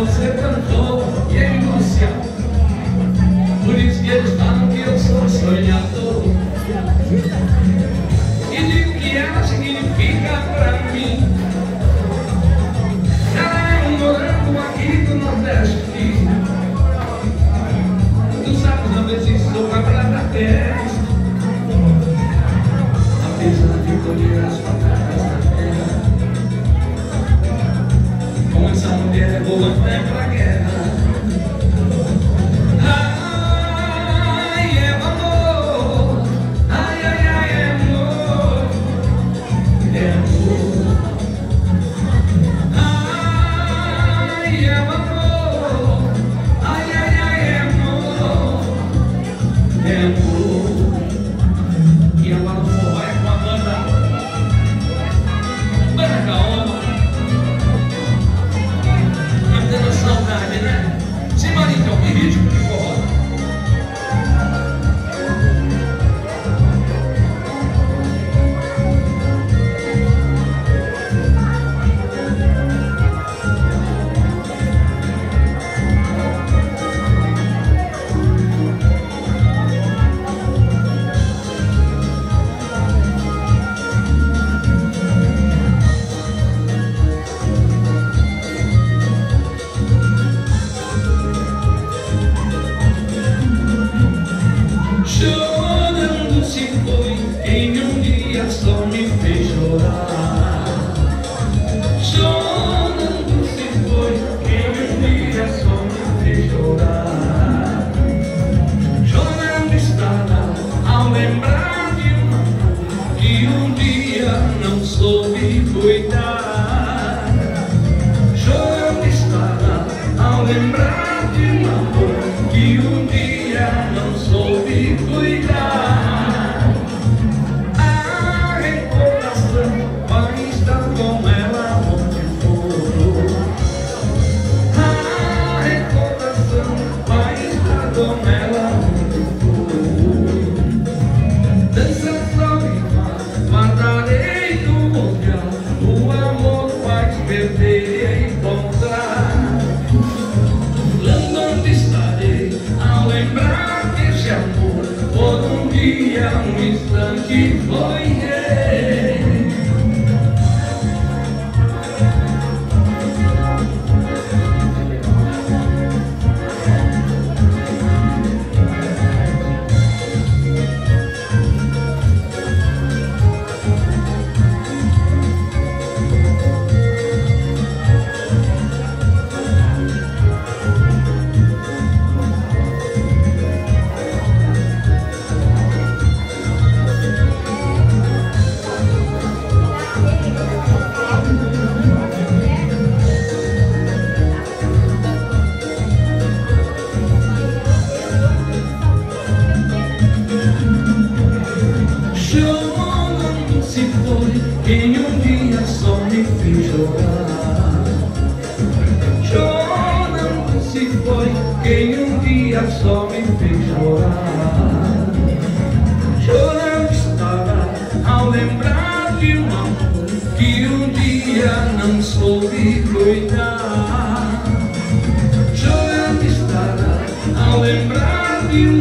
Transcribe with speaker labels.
Speaker 1: você cantou e ele anunciou. Por isso que eles falam que eu sou sonhador. E digo que ela significa pra mim. Ela é um morango aqui do Nordeste. Tu sabes, às vezes sou a palavra teste. Apesar de colher as batatas da terra, com essa mulher é boa até pra guerra. Ai, é amor. Ai, ai, ai, é amor. É amor. Ai, é amor. Ai, ai, ai, é amor. É amor. E agora o forró é com a banda Caoma. Matando saudade, né? Simbora então, em ritmo de forró. Chorando se foi quem um dia só me fez chorar. Chorando se foi quem um dia só me fez chorar. Chorando estará ao lembrar de um amor que um dia não soube cuidar. Chorando estará ao lembrar de um amor que um dia não soube cuidar. A recordação vai estar com ela onde for. A recordação vai estar com ela onde for. Dança só e guardarei no olhar. O amor faz perder e encontrar. Onde estarei ao lembrar desse amor? Por um dia, um instante foi chorando se foi quem um dia só me fez chorar. Chorando se foi quem um dia só me fez chorar. Chorando estará ao lembrar de um amor que um dia não soube cuidar. Chorando estará ao lembrar de um